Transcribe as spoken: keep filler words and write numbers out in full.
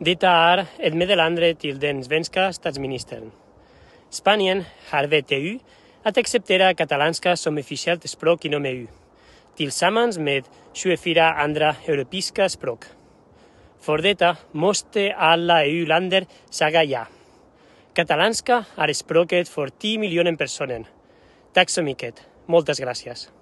Detta är ett meddelande till den svenska statsministern. Spanien har bett E U att acceptera catalanska som officiellt språk inom E U, tillsammans med tjugofyra andra europeiska språk. För detta måste alla E U-länder säga ja. Catalanska är språket för tio miljoner personer. Tack så mycket. Moltes gràcies.